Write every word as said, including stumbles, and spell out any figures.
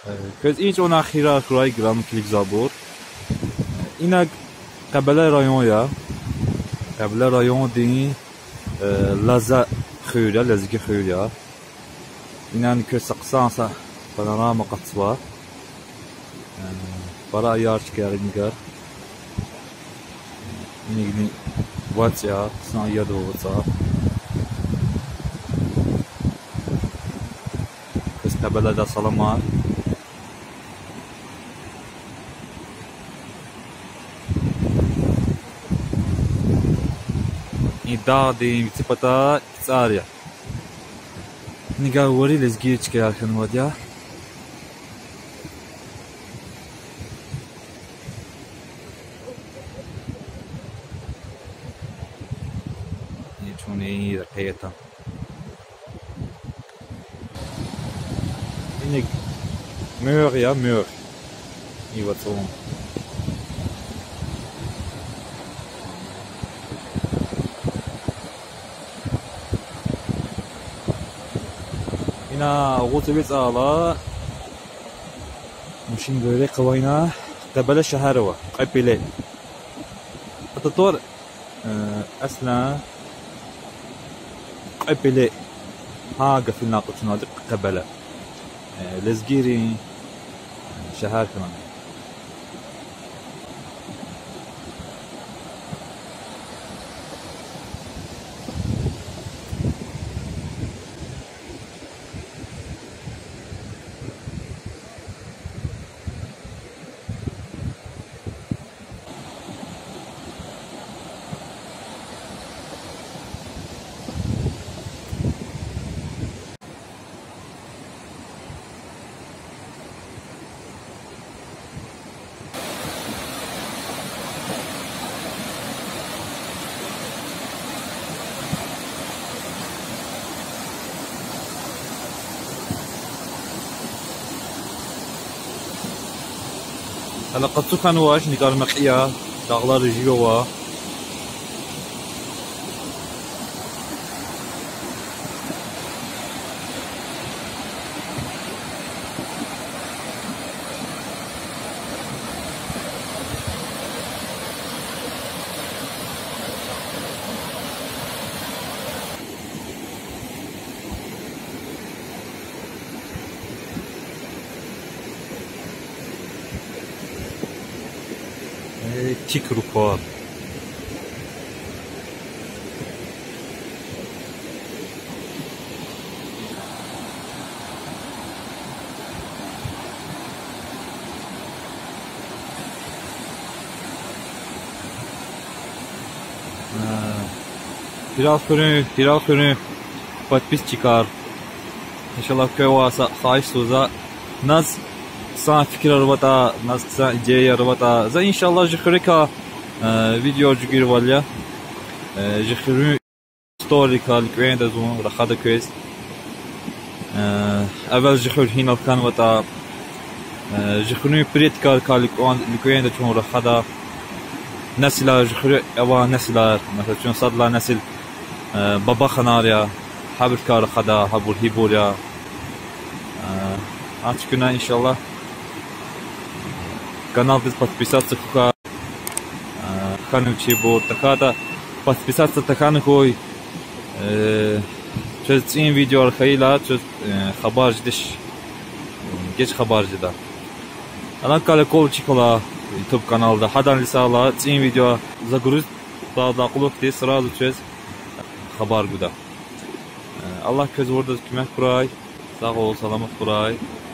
Köz inç ona xira kuray gram kilik zabur. İnak Qəbələ rayon ya. Qəbələ rayon din Laza xöyür ya, Laziki xöyür ya. İnan köz saqsansa panorama qatsva. Bara ayar çıkar nigar. Nigni Vatya, san yado vatsa. Köz Qəbələdə salamar. Da din tipata tsarya. Niga wari lezgi çıkar kan vadya. Niçun iyi rakiyata. Nig mör ya mör. İyi vatson. هنا غوتبيت آلا مشين غيري قوينا قبل شهروا قبلة التطور أصلا قبلة هاجا في الناقة نادق قبلة لزجيري شهر كمان هلا قد سكان واش نقال مقيا داغلا رجيوا Tik rukor. Biraz günü, biraz günü подписчикар. İnşallah köy sahip suza naz san fikir arabata, naz san ideya arabata. Za inşallah jikhrika video jigir valya. Jikhru story kalik وين دزون رخدا كويس. أول جخور هنا كان وتا جخوني بريت كار كالك وان لكوين دشون رخدا نسل جخور أوا نسل مثلا شون صدلا نسل بابا خناريا حبل كار خدا حبل هيبوريا أتكلم إن شاء الله канал без подписаться к каналу чебор такада подписаться таканы кой через ин видео архаила через хабар ждешь геч хабар жда она колокол чикола YouTube каналда хадан лисала ин видео загруз да да кулук ты сразу через хабар гуда Аллах көз орда көмек курай сау бол саламат курай